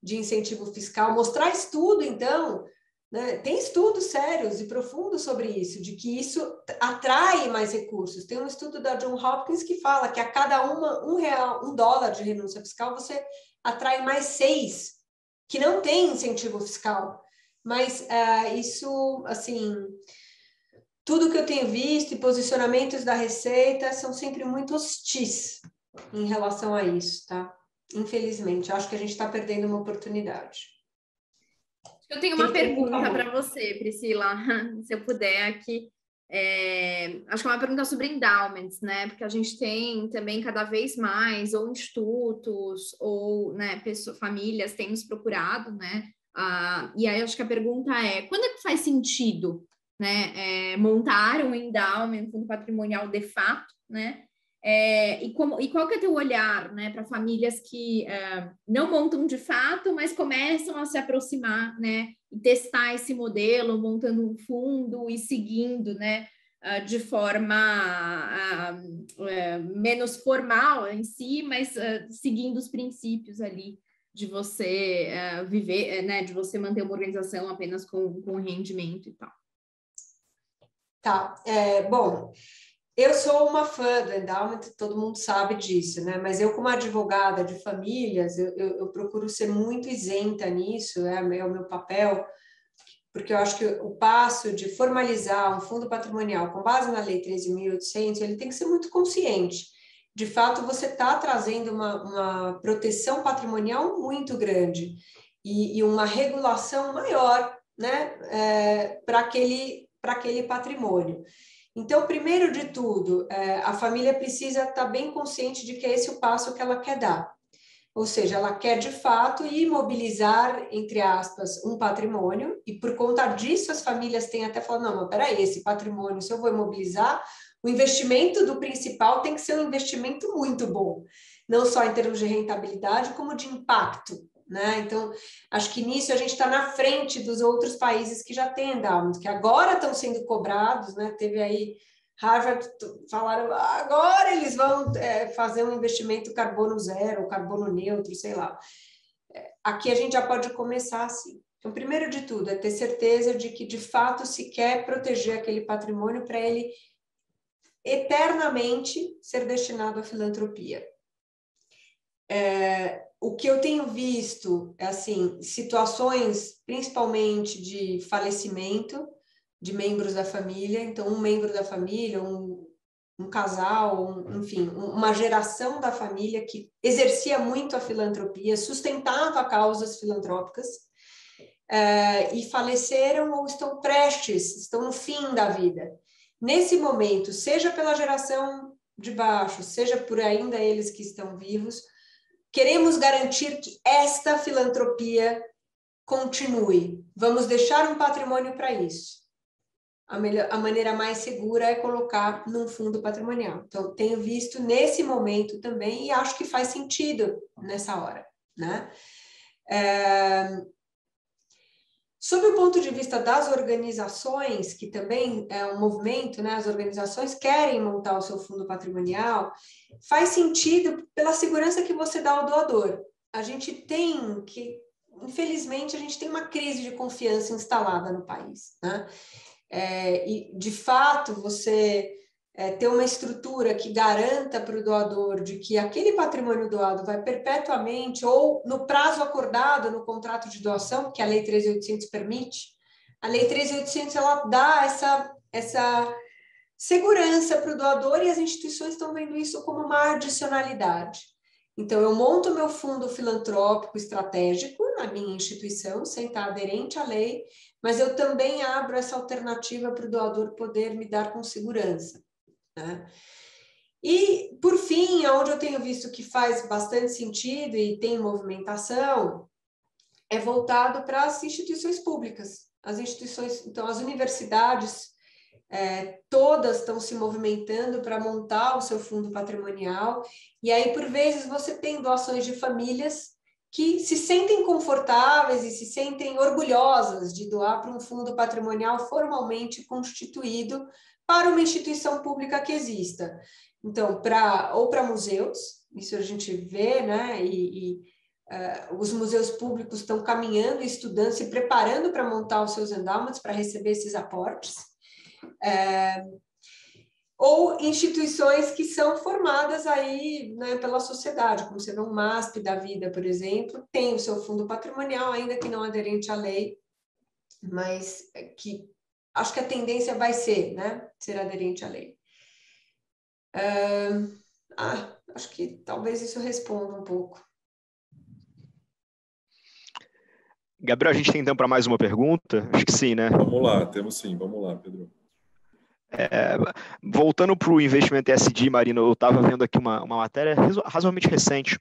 de incentivo fiscal, mostrar estudo, então, né? Tem estudos sérios e profundos sobre isso, de que isso atrai mais recursos. Tem um estudo da Johns Hopkins que fala que a cada uma, um real, um dólar de renúncia fiscal, você atrai mais seis, que não tem incentivo fiscal. Mas uh, isso, assim, tudo que eu tenho visto e posicionamentos da Receita são sempre muito hostis em relação a isso, tá? Infelizmente, acho que a gente está perdendo uma oportunidade. Eu tenho uma pergunta para você, Priscila, se eu puder aqui. É, acho que é uma pergunta sobre endowments, né? Porque a gente tem também cada vez mais, ou institutos, ou né, pessoas, famílias têm nos procurado, né? Ah, e aí acho que a pergunta é, quando é que faz sentido, né, é, montar um endowment, um fundo patrimonial de fato, né? É, e, como, e qual que é o teu olhar, né, para famílias que é, não montam de fato, mas começam a se aproximar, né, e testar esse modelo, montando um fundo e seguindo, né, uh, de forma uh, uh, menos formal em si, mas uh, seguindo os princípios ali de você uh, viver, né, de você manter uma organização apenas com, com rendimento e tal. Tá, é, bom... Eu sou uma fã do endowment, todo mundo sabe disso, né? Mas eu, como advogada de famílias, eu, eu, eu procuro ser muito isenta nisso, é, é o meu papel, porque eu acho que o passo de formalizar um fundo patrimonial com base na Lei treze mil e oitocentos, ele tem que ser muito consciente. De fato, você está trazendo uma, uma proteção patrimonial muito grande e, e uma regulação maior, né? É, para aquele, para aquele patrimônio. Então, primeiro de tudo, a família precisa estar bem consciente de que é esse o passo que ela quer dar. Ou seja, ela quer, de fato, imobilizar, entre aspas, um patrimônio, e por conta disso as famílias têm até falado, não, mas peraí, esse patrimônio, se eu vou imobilizar, o investimento do principal tem que ser um investimento muito bom, não só em termos de rentabilidade, como de impacto. Né? Então, acho que nisso a gente está na frente dos outros países que já têm endowment, que agora estão sendo cobrados, né? Teve aí Harvard, falaram, agora eles vão é, fazer um investimento carbono zero, carbono neutro, sei lá. Aqui a gente já pode começar assim. Então, primeiro de tudo, é ter certeza de que, de fato, se quer proteger aquele patrimônio para ele eternamente ser destinado à filantropia. É, o que eu tenho visto é assim, situações principalmente de falecimento de membros da família, então um membro da família, um, um casal, um, enfim, uma geração da família que exercia muito a filantropia, sustentava causas filantrópicas é, e faleceram ou estão prestes, estão no fim da vida. Nesse momento, seja pela geração de baixo, seja por ainda eles que estão vivos, queremos garantir que esta filantropia continue. Vamos deixar um patrimônio para isso. A, melhor, a maneira mais segura é colocar num fundo patrimonial. Então, tenho visto nesse momento também e acho que faz sentido nessa hora, né? É... Sob o ponto de vista das organizações, que também é um movimento, né? As organizações querem montar o seu fundo patrimonial, faz sentido pela segurança que você dá ao doador. A gente tem que, infelizmente, a gente tem uma crise de confiança instalada no país, né? É, e, de fato, você é, ter uma estrutura que garanta para o doador de que aquele patrimônio doado vai perpetuamente ou no prazo acordado no contrato de doação, que a Lei treze mil e oitocentos permite, a Lei treze mil e oitocentos ela dá essa, essa segurança para o doador e as instituições estão vendo isso como uma adicionalidade. Então, eu monto meu fundo filantrópico estratégico na minha instituição, sem estar aderente à lei, mas eu também abro essa alternativa para o doador poder me dar com segurança. Né? E, por fim, onde eu tenho visto que faz bastante sentido e tem movimentação, é voltado para as instituições públicas. As instituições, então, as universidades, é, todas estão se movimentando para montar o seu fundo patrimonial, e aí, por vezes, você tem doações de famílias que se sentem confortáveis e se sentem orgulhosas de doar para um fundo patrimonial formalmente constituído para uma instituição pública que exista. Então, pra, ou para museus, isso a gente vê, né, e, e uh, os museus públicos estão caminhando, estudando, se preparando para montar os seus endowments, para receber esses aportes. Uh, ou instituições que são formadas aí, né, pela sociedade, como sendo um MASP da vida, por exemplo, tem o seu fundo patrimonial, ainda que não aderente à lei, mas que acho que a tendência vai ser, né, ser aderente à lei. Uh, ah, acho que talvez isso responda um pouco. Gabriel, a gente tem tempo para mais uma pergunta? Acho que sim, né? Vamos lá, temos sim. Vamos lá, Pedro. É, voltando para o investimento E S G, Marina, eu estava vendo aqui uma, uma matéria razoavelmente recente,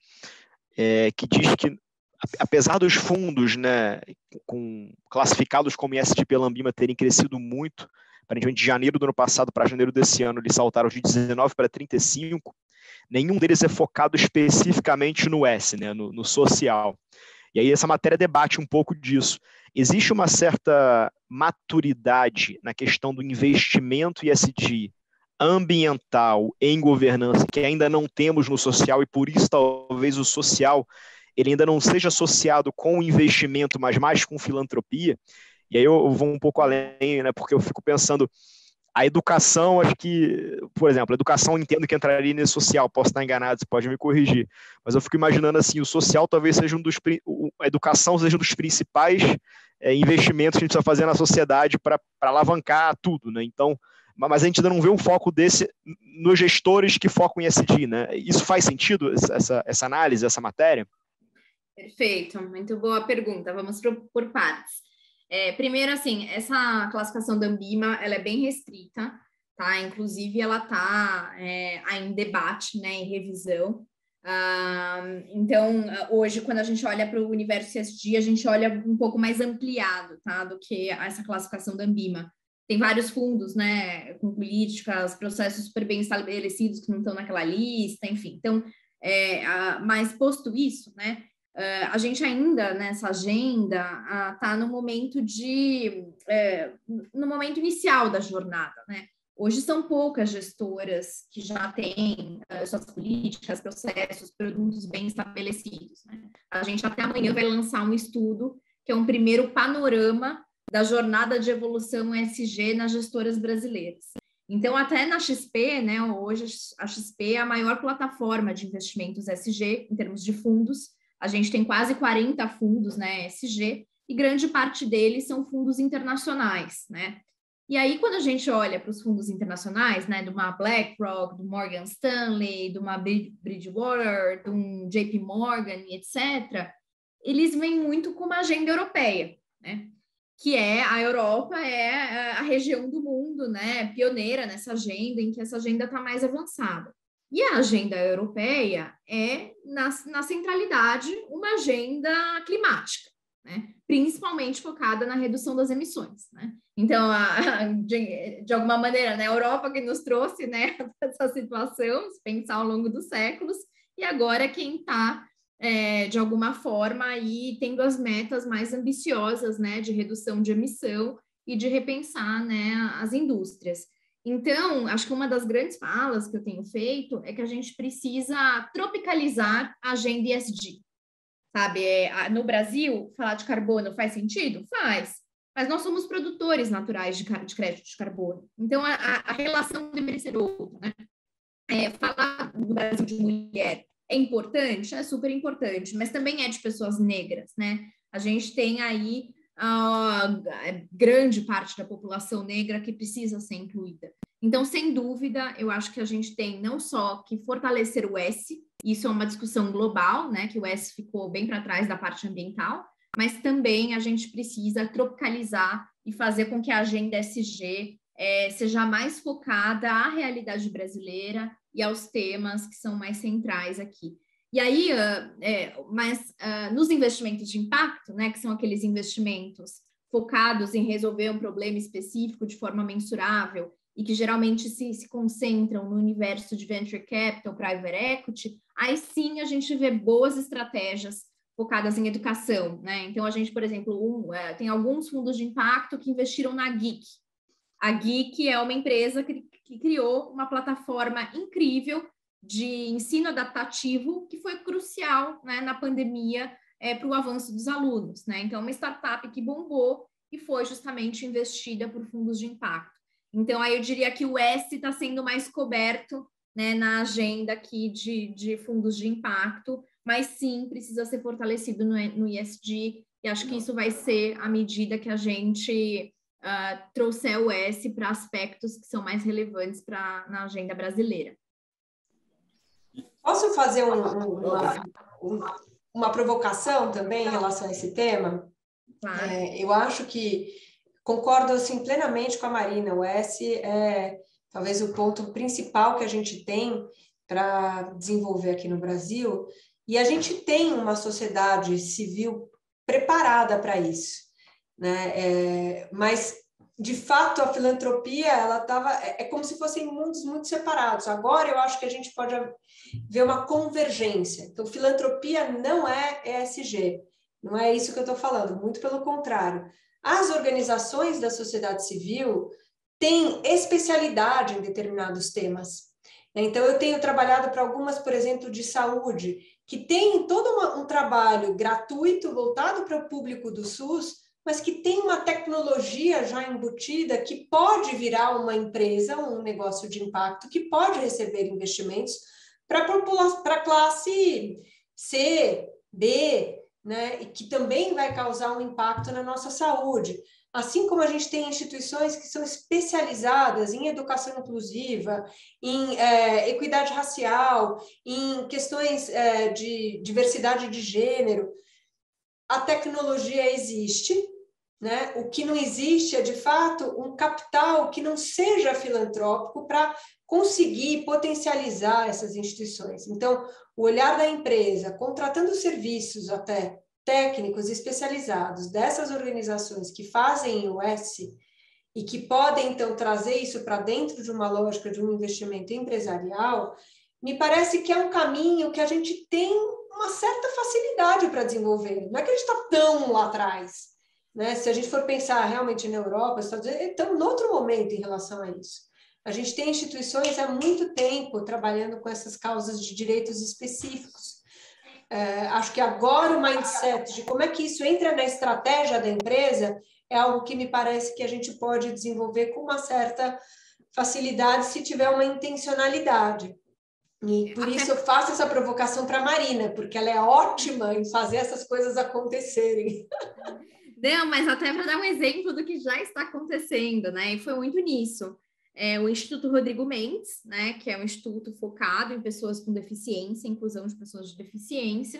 é, que diz que, apesar dos fundos, né, com, classificados como E S G pela Ambima terem crescido muito, aparentemente de janeiro do ano passado para janeiro desse ano, eles saltaram de dezenove para trinta e cinco, nenhum deles é focado especificamente no S, né, no, no social. E aí essa matéria debate um pouco disso. Existe uma certa maturidade na questão do investimento E S G ambiental em governança que ainda não temos no social, e por isso talvez o social ele ainda não seja associado com o investimento, mas mais com filantropia. E aí eu vou um pouco além, né, porque eu fico pensando, a educação, acho que, por exemplo, a educação eu entendo que entraria nesse social, posso estar enganado, você pode me corrigir, mas eu fico imaginando assim, o social talvez seja um dos, a educação seja um dos principais é, investimentos que a gente precisa fazer na sociedade para alavancar tudo, né? Então, mas a gente ainda não vê um foco desse nos gestores que focam em E S G, né? Isso faz sentido, essa, essa análise, essa matéria? Perfeito, muito boa pergunta, vamos por, por partes. É, primeiro, assim, essa classificação da Ambima, ela é bem restrita, tá? Inclusive, ela está é, em debate, né, em revisão. Ah, então, hoje, quando a gente olha para o universo E S G, a gente olha um pouco mais ampliado, tá? Do que essa classificação da Ambima. Tem vários fundos, né, com políticas, processos super bem estabelecidos que não estão naquela lista, enfim. Então, é, a, mas posto isso, né, Uh, a gente ainda nessa agenda está uh, no momento de uh, no momento inicial da jornada, né? Hoje são poucas gestoras que já têm uh, suas políticas, processos, produtos bem estabelecidos, né? A gente até amanhã vai lançar um estudo que é um primeiro panorama da jornada de evolução E S G nas gestoras brasileiras. Então, até na X P, né? Hoje a X P é a maior plataforma de investimentos E S G em termos de fundos. A gente tem quase quarenta fundos, né, E S G, e grande parte deles são fundos internacionais, né? E aí, quando a gente olha para os fundos internacionais, né, de uma BlackRock, do Morgan Stanley, de uma Bridgewater, de um J P Morgan, etcétera, eles vêm muito com uma agenda europeia, né? Que é, a Europa é a região do mundo, né, pioneira nessa agenda, em que essa agenda está mais avançada. E a agenda europeia é, na, na centralidade, uma agenda climática, né? Principalmente focada na redução das emissões, né? Então, a, de, de alguma maneira, né, a Europa que nos trouxe, né, essa situação, se pensar ao longo dos séculos, e agora quem está, é, de alguma forma, aí, tendo as metas mais ambiciosas, né, de redução de emissão e de repensar, né, as indústrias. Então, acho que uma das grandes falas que eu tenho feito é que a gente precisa tropicalizar a agenda E S G, sabe? É, no Brasil, falar de carbono faz sentido? Faz, mas nós somos produtores naturais de, de crédito de carbono. Então, a, a relação deveria ser outra, né? É, falar no Brasil de mulher é importante? É super importante, mas também é de pessoas negras, né? A gente tem aí a grande parte da população negra que precisa ser incluída. Então, sem dúvida, eu acho que a gente tem não só que fortalecer o S, isso é uma discussão global, né, que o S ficou bem para trás da parte ambiental, mas também a gente precisa tropicalizar e fazer com que a agenda E S G é, seja mais focada à realidade brasileira e aos temas que são mais centrais aqui. E aí, uh, é, mas uh, nos investimentos de impacto, né, que são aqueles investimentos focados em resolver um problema específico de forma mensurável e que geralmente se, se concentram no universo de venture capital, private equity, aí sim a gente vê boas estratégias focadas em educação, né? Então, a gente, por exemplo, um, é, tem alguns fundos de impacto que investiram na Geek. A Geek é uma empresa que, que criou uma plataforma incrível de ensino adaptativo, que foi crucial, né, na pandemia é, para o avanço dos alunos, né? Então, uma startup que bombou e foi justamente investida por fundos de impacto. Então, aí eu diria que o S está sendo mais coberto, né, na agenda aqui de, de fundos de impacto, mas sim, precisa ser fortalecido no, no E S G, e acho que isso vai ser à medida que a gente uh, trouxer o S para aspectos que são mais relevantes pra, na agenda brasileira. Posso fazer um, um, uma, um, uma provocação também em relação a esse tema? Claro. É, eu acho que concordo assim, plenamente com a Marina. O S é talvez o ponto principal que a gente tem para desenvolver aqui no Brasil, e a gente tem uma sociedade civil preparada para isso, né? É, mas, de fato, a filantropia, ela estava, é, é como se fossem mundos muito separados. Agora, eu acho que a gente pode ver uma convergência. Então, filantropia não é E S G, não é isso que eu estou falando, muito pelo contrário. As organizações da sociedade civil têm especialidade em determinados temas. Então, eu tenho trabalhado para algumas, por exemplo, de saúde, que têm todo uma, um trabalho gratuito voltado para o público do SUS, mas que tem uma tecnologia já embutida que pode virar uma empresa, um negócio de impacto, que pode receber investimentos para a classe C, B, né, e que também vai causar um impacto na nossa saúde. Assim como a gente tem instituições que são especializadas em educação inclusiva, em é, equidade racial, em questões é, de diversidade de gênero, a tecnologia existe, né? O que não existe é, de fato, um capital que não seja filantrópico para conseguir potencializar essas instituições. Então, o olhar da empresa, contratando serviços até técnicos especializados dessas organizações que fazem o S e que podem, então, trazer isso para dentro de uma lógica de um investimento empresarial, me parece que é um caminho que a gente tem uma certa facilidade para desenvolver. Não é que a gente está tão lá atrás, né? Se a gente for pensar realmente na Europa, estamos em outro momento em relação a isso. A gente tem instituições há muito tempo trabalhando com essas causas de direitos específicos. É, acho que agora o mindset de como é que isso entra na estratégia da empresa é algo que me parece que a gente pode desenvolver com uma certa facilidade se tiver uma intencionalidade. E por isso eu faço essa provocação para a Marina, porque ela é ótima em fazer essas coisas acontecerem. Não, mas até para dar um exemplo do que já está acontecendo, né? E foi muito nisso. É, o Instituto Rodrigo Mendes, né, que é um instituto focado em pessoas com deficiência, inclusão de pessoas de deficiência.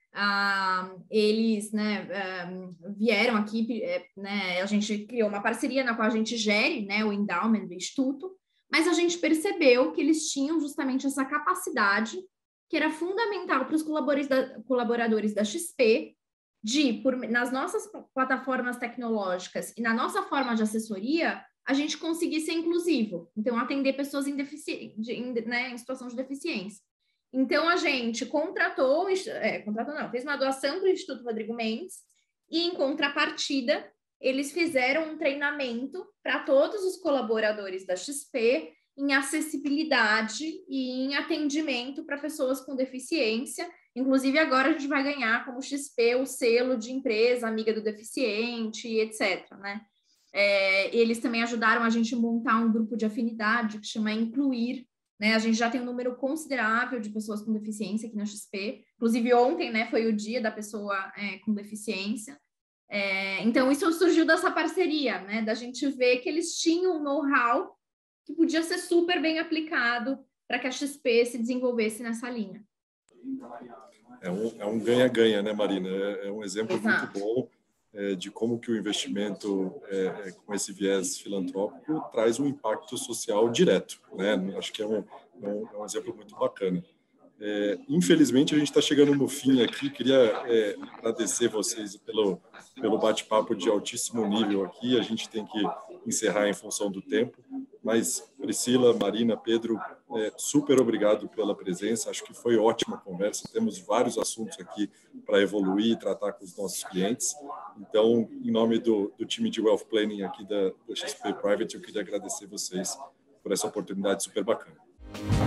Ah, eles, né, um, vieram aqui, né, a gente criou uma parceria na qual a gente gere, né, o endowment do instituto, mas a gente percebeu que eles tinham justamente essa capacidade que era fundamental para os colaboradores da, colaboradores da X P de, por, nas nossas plataformas tecnológicas e na nossa forma de assessoria, a gente conseguir ser inclusivo, então atender pessoas em, defici... de, em, né, em situação de deficiência. Então, a gente contratou, é, contratou não, fez uma doação para o Instituto Rodrigo Mendes e, em contrapartida, eles fizeram um treinamento para todos os colaboradores da X P em acessibilidade e em atendimento para pessoas com deficiência. Inclusive, agora a gente vai ganhar como X P o selo de empresa amiga do deficiente, etcétera, né? É, eles também ajudaram a gente a montar um grupo de afinidade que chama Incluir, né? A gente já tem um número considerável de pessoas com deficiência aqui na X P. Inclusive, ontem, né, foi o dia da pessoa é, com deficiência. É, então, isso surgiu dessa parceria, né? Da gente ver que eles tinham um know-how que podia ser super bem aplicado para que a X P se desenvolvesse nessa linha. É um, é um ganha-ganha, né, Marina? É, é um exemplo Exato. muito bom é, de como que o investimento é, é, com esse viés filantrópico traz um impacto social direto, né? Acho que é um, é um, é um exemplo muito bacana. É, infelizmente, a gente está chegando no fim aqui. Queria é, agradecer vocês pelo, pelo bate-papo de altíssimo nível aqui. A gente tem que encerrar em função do tempo. Mas, Priscila, Marina, Pedro, é, super obrigado pela presença. Acho que foi ótima conversa. Temos vários assuntos aqui para evoluir e tratar com os nossos clientes. Então, em nome do, do time de Wealth Planning aqui da, da X P Private, eu queria agradecer vocês por essa oportunidade super bacana.